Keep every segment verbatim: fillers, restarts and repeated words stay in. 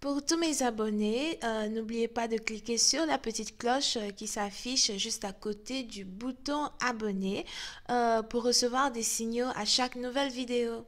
Pour tous mes abonnés, euh, n'oubliez pas de cliquer sur la petite cloche euh, qui s'affiche juste à côté du bouton abonner euh, pour recevoir des signaux à chaque nouvelle vidéo.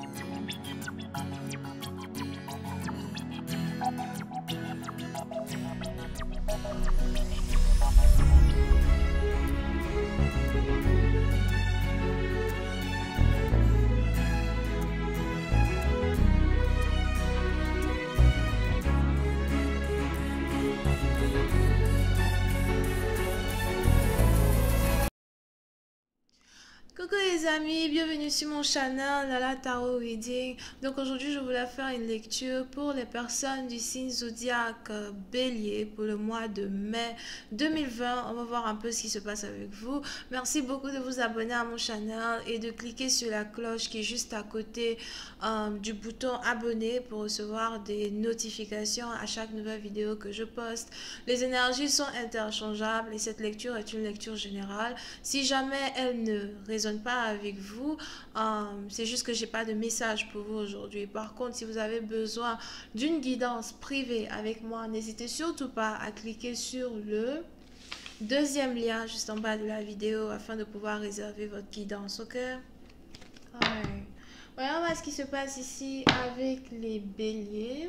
Coucou les amis, bienvenue sur mon channel Lala Tarot Reading. Donc aujourd'hui je voulais faire une lecture pour les personnes du signe zodiaque euh, Bélier pour le mois de mai deux mille vingt. On va voir un peu ce qui se passe avec vous. Merci beaucoup de vous abonner à mon channel et de cliquer sur la cloche qui est juste à côté euh, du bouton abonner pour recevoir des notifications à chaque nouvelle vidéo que je poste. Les énergies sont interchangeables et cette lecture est une lecture générale. Si jamais elle ne résonne pas avec vous, euh, c'est juste que j'ai pas de message pour vous aujourd'hui. Par contre, si vous avez besoin d'une guidance privée avec moi, n'hésitez surtout pas à cliquer sur le deuxième lien juste en bas de la vidéo afin de pouvoir réserver votre guidance, ok? Alright. Voyons voir ce qui se passe ici avec les béliers.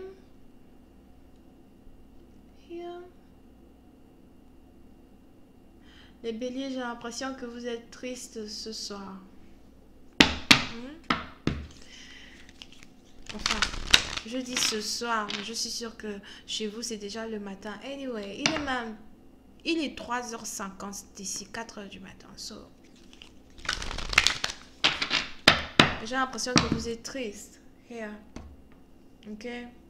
Here. Les béliers, j'ai l'impression que vous êtes tristes ce soir. Hmm? Enfin, je dis ce soir, mais je suis sûre que chez vous, c'est déjà le matin. Anyway, il est même... Il est trois heures cinquante d'ici, quatre heures du matin. So. J'ai l'impression que vous êtes triste. Here. Ok?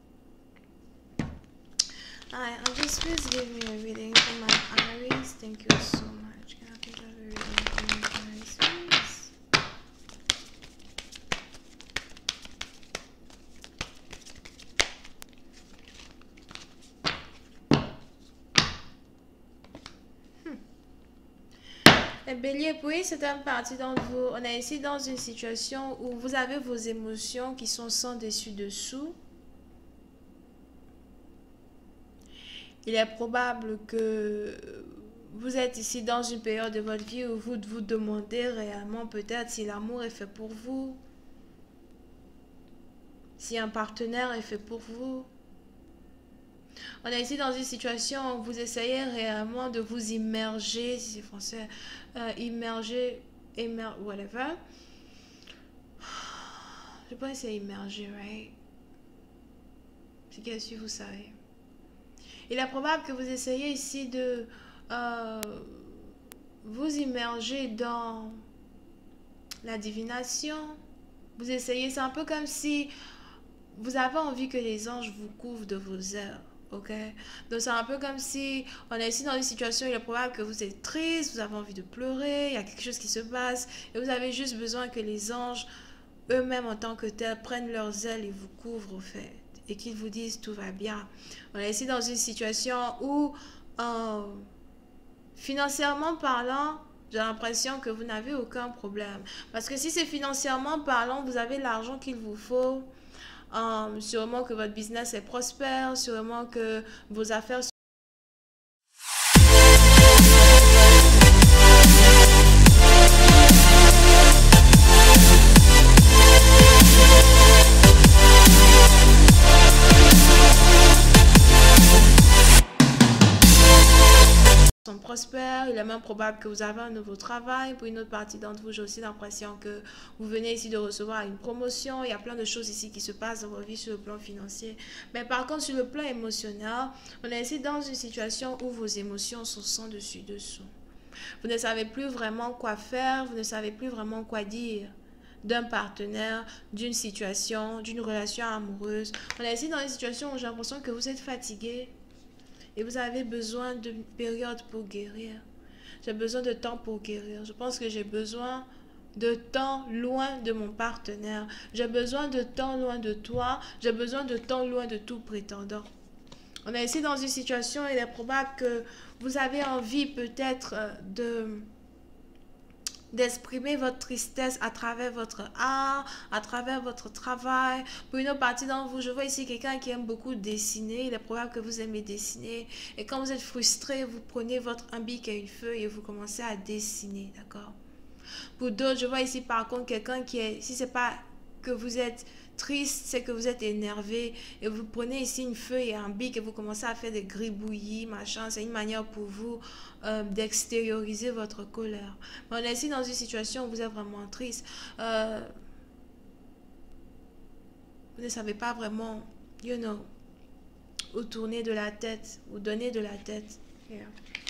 Alright, I'll just please give me a reading for my Aries. Thank you so much. Can I please have a reading for my Aries, please? Hmm. Les béliers, pour une certaine partie d'entre vous, on est ici dans une situation où vous avez vos émotions qui sont sans dessus-dessous. Il est probable que vous êtes ici dans une période de votre vie où vous vous demandez réellement peut-être si l'amour est fait pour vous, si un partenaire est fait pour vous. On est ici dans une situation où vous essayez réellement de vous immerger, si c'est français, euh, immerger, immer, whatever. Je pense que c'est immerger, right? C'est qu'est-ce que vous savez. Il est probable que vous essayez ici de euh, vous immerger dans la divination. Vous essayez, c'est un peu comme si vous avez envie que les anges vous couvrent de vos heures. Ok? Donc c'est un peu comme si on est ici dans une situation où il est probable que vous êtes triste, vous avez envie de pleurer, il y a quelque chose qui se passe et vous avez juste besoin que les anges eux-mêmes en tant que tels prennent leurs ailes et vous couvrent au fait. Et qu'ils vous disent tout va bien. On est ici dans une situation où, euh, financièrement parlant, j'ai l'impression que vous n'avez aucun problème. Parce que si c'est financièrement parlant, vous avez l'argent qu'il vous faut. Euh, sûrement que votre business est prospère, sûrement que vos affaires sont... sont prospères, il est même probable que vous avez un nouveau travail. Pour une autre partie d'entre vous, j'ai aussi l'impression que vous venez ici de recevoir une promotion. Il y a plein de choses ici qui se passent dans votre vie sur le plan financier. Mais par contre, sur le plan émotionnel, on est ici dans une situation où vos émotions sont sans dessus dessous. Vous ne savez plus vraiment quoi faire, vous ne savez plus vraiment quoi dire d'un partenaire, d'une situation, d'une relation amoureuse. On est ici dans une situation où j'ai l'impression que vous êtes fatigué. Et vous avez besoin d'une période pour guérir. J'ai besoin de temps pour guérir. Je pense que j'ai besoin de temps loin de mon partenaire. J'ai besoin de temps loin de toi. J'ai besoin de temps loin de tout prétendant. On est ici dans une situation, il est probable que vous avez envie peut-être de, d'exprimer votre tristesse à travers votre art, à travers votre travail. Pour une autre partie d'entre vous, je vois ici quelqu'un qui aime beaucoup dessiner. Il est probable que vous aimez dessiner. Et quand vous êtes frustré, vous prenez votre un bic et une feuille et vous commencez à dessiner, d'accord? Pour d'autres, je vois ici par contre quelqu'un qui est, si c'est pas que vous êtes triste, c'est que vous êtes énervé et vous prenez ici une feuille et un bic et vous commencez à faire des gribouillis, machin. C'est une manière pour vous euh, d'extérioriser votre colère. Mais on est ici dans une situation où vous êtes vraiment triste. Euh, vous ne savez pas vraiment, you know, où tourner de la tête, où donner de la tête. Yeah.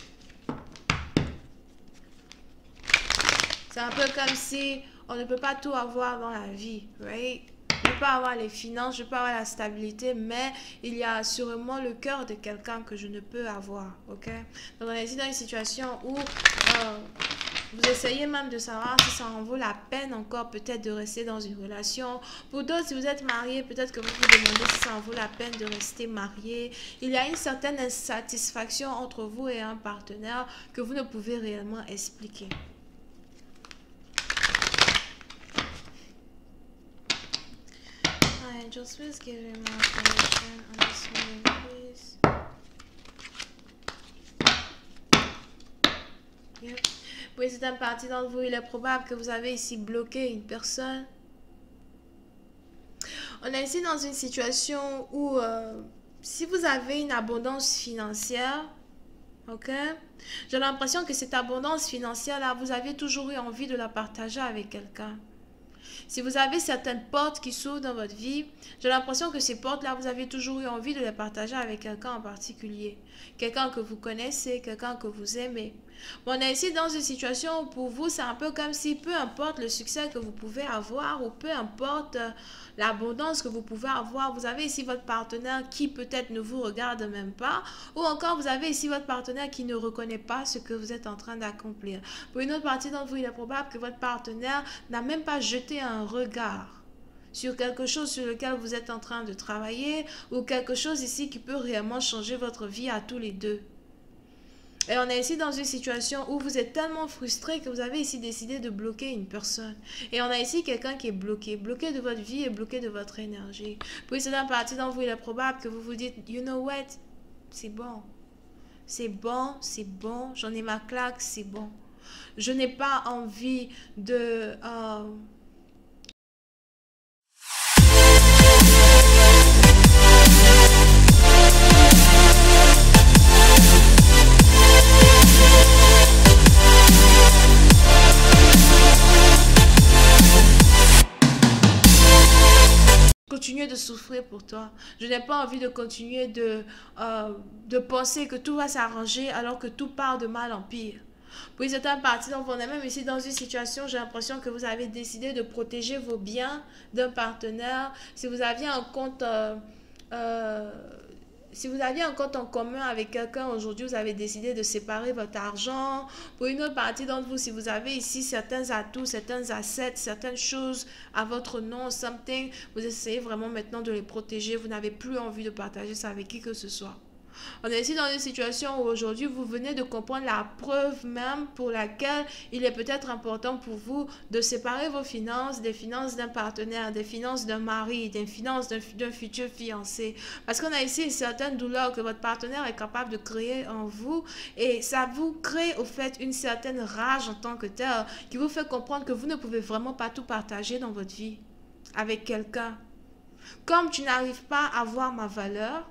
C'est un peu comme si on ne peut pas tout avoir dans la vie, right? Je peux pas avoir les finances, je peux avoir la stabilité, mais il y a sûrement le cœur de quelqu'un que je ne peux avoir, ok? Donc on est ici dans une situation où euh, vous essayez même de savoir si ça en vaut la peine encore peut-être de rester dans une relation. Pour d'autres, si vous êtes marié, peut-être que vous vous demandez si ça en vaut la peine de rester marié. Il y a une certaine insatisfaction entre vous et un partenaire que vous ne pouvez réellement expliquer. Just please give me more information on this meeting, please. Yep. Oui, c'est un parti d'entre vous. Il est probable que vous avez ici bloqué une personne. On est ici dans une situation où euh, si vous avez une abondance financière, ok, j'ai l'impression que cette abondance financière-là, vous avez toujours eu envie de la partager avec quelqu'un. Si vous avez certaines portes qui s'ouvrent dans votre vie, j'ai l'impression que ces portes-là, vous avez toujours eu envie de les partager avec quelqu'un en particulier. Quelqu'un que vous connaissez, quelqu'un que vous aimez. Bon, on est ici dans une situation où pour vous, c'est un peu comme si, peu importe le succès que vous pouvez avoir ou peu importe euh, l'abondance que vous pouvez avoir, vous avez ici votre partenaire qui peut-être ne vous regarde même pas, ou encore vous avez ici votre partenaire qui ne reconnaît pas ce que vous êtes en train d'accomplir. Pour une autre partie d'entre vous, il est probable que votre partenaire n'a même pas jeté un regard sur quelque chose sur lequel vous êtes en train de travailler ou quelque chose ici qui peut réellement changer votre vie à tous les deux. Et on est ici dans une situation où vous êtes tellement frustré que vous avez ici décidé de bloquer une personne. Et on a ici quelqu'un qui est bloqué, bloqué de votre vie et bloqué de votre énergie. Puis c'est un parti dans vous, il est probable que vous vous dites, you know what, c'est bon. C'est bon, c'est bon, j'en ai ma claque, c'est bon. Je n'ai pas envie de... Euh, continuer de souffrir pour toi. Je n'ai pas envie de continuer de, euh, de penser que tout va s'arranger alors que tout part de mal en pire. Puis c'est un parti, donc on est même ici dans une situation, j'ai l'impression que vous avez décidé de protéger vos biens d'un partenaire. Si vous aviez un compte... Euh, euh, Si vous aviez un compte en commun avec quelqu'un, aujourd'hui, vous avez décidé de séparer votre argent. Pour une autre partie d'entre vous, si vous avez ici certains atouts, certains assets, certaines choses à votre nom, something, vous essayez vraiment maintenant de les protéger. Vous n'avez plus envie de partager ça avec qui que ce soit. On est ici dans une situation où aujourd'hui vous venez de comprendre la preuve même pour laquelle il est peut-être important pour vous de séparer vos finances des finances d'un partenaire, des finances d'un mari, des finances d'un futur fiancé. Parce qu'on a ici une certaine douleur que votre partenaire est capable de créer en vous et ça vous crée au fait une certaine rage en tant que tel qui vous fait comprendre que vous ne pouvez vraiment pas tout partager dans votre vie avec quelqu'un. Comme tu n'arrives pas à voir ma valeur,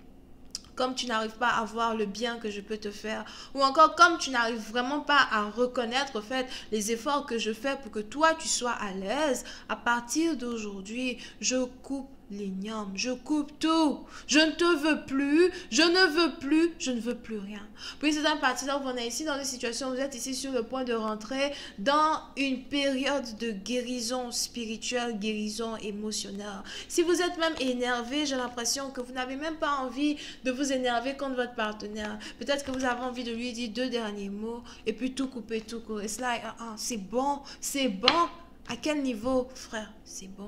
comme tu n'arrives pas à voir le bien que je peux te faire, ou encore comme tu n'arrives vraiment pas à reconnaître en fait les efforts que je fais pour que toi tu sois à l'aise, à partir d'aujourd'hui, je coupe l'igname, je coupe tout, je ne te veux plus, je ne veux plus, je ne veux plus rien. Puis c'est un parti donc on est ici dans une situation, vous êtes ici sur le point de rentrer dans une période de guérison spirituelle, guérison émotionnelle. Si vous êtes même énervé, j'ai l'impression que vous n'avez même pas envie de vous énerver contre votre partenaire. Peut-être que vous avez envie de lui dire deux derniers mots et puis tout couper, tout court. Et cela, ah, ah, c'est bon, c'est bon. À quel niveau, frère, c'est bon.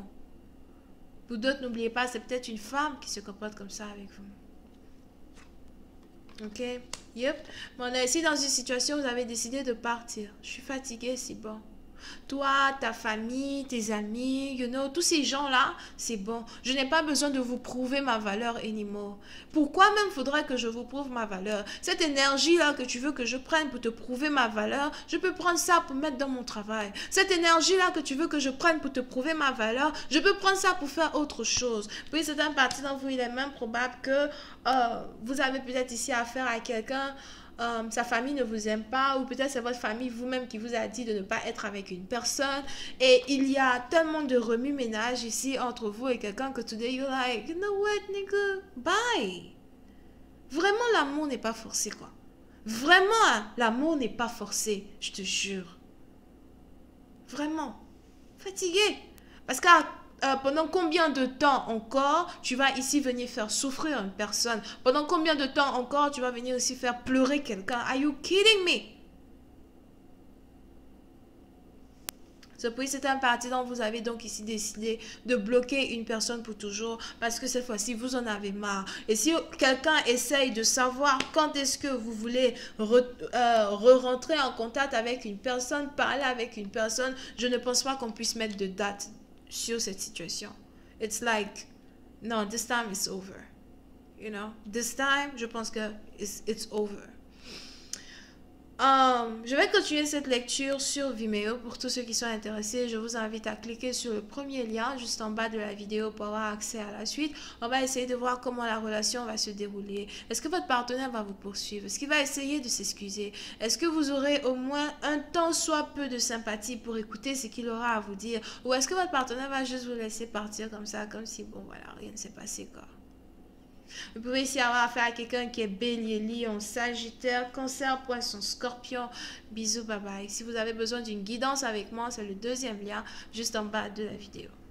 Pour d'autres, n'oubliez pas, c'est peut-être une femme qui se comporte comme ça avec vous. Ok? Yep. Mais on est ici dans une situation où vous avez décidé de partir. Je suis fatiguée, c'est bon. Toi, ta famille, tes amis, you know, tous ces gens-là, c'est bon. Je n'ai pas besoin de vous prouver ma valeur anymore. Pourquoi même faudrait que je vous prouve ma valeur? Cette énergie-là que tu veux que je prenne pour te prouver ma valeur, je peux prendre ça pour mettre dans mon travail. Cette énergie-là que tu veux que je prenne pour te prouver ma valeur, je peux prendre ça pour faire autre chose. Puis c'est un parti d'entre vous, il est même probable que euh, vous avez peut-être ici affaire à quelqu'un. Um, sa famille ne vous aime pas, ou peut-être c'est votre famille vous-même qui vous a dit de ne pas être avec une personne, et il y a tellement de remue-ménage ici entre vous et quelqu'un que today you're like, you know what nigga, bye. Vraiment l'amour n'est pas forcé quoi. Vraiment l'amour n'est pas forcé, je te jure. Vraiment. Fatigué. Parce que Euh, pendant combien de temps encore tu vas ici venir faire souffrir une personne? Pendant combien de temps encore tu vas venir ici faire pleurer quelqu'un? Are you kidding me? Ce puis c'est un parti dont vous avez donc ici décidé de bloquer une personne pour toujours parce que cette fois-ci vous en avez marre. Et si quelqu'un essaye de savoir quand est-ce que vous voulez re-rentrer euh, re en contact avec une personne, parler avec une personne, je ne pense pas qu'on puisse mettre de date sur cette situation. It's like, no, this time it's over. You know, this time, je pense que it's, it's over. Um, je vais continuer cette lecture sur Vimeo. Pour tous ceux qui sont intéressés, je vous invite à cliquer sur le premier lien juste en bas de la vidéo pour avoir accès à la suite. On va essayer de voir comment la relation va se dérouler. Est-ce que votre partenaire va vous poursuivre? Est-ce qu'il va essayer de s'excuser? Est-ce que vous aurez au moins un tant soit peu de sympathie pour écouter ce qu'il aura à vous dire? Ou est-ce que votre partenaire va juste vous laisser partir comme ça, comme si, bon voilà, rien ne s'est passé quoi? Vous pouvez ici avoir affaire à quelqu'un qui est bélier, lion, sagittaire, cancer, poisson, scorpion. Bisous, bye bye. Si vous avez besoin d'une guidance avec moi, c'est le deuxième lien juste en bas de la vidéo.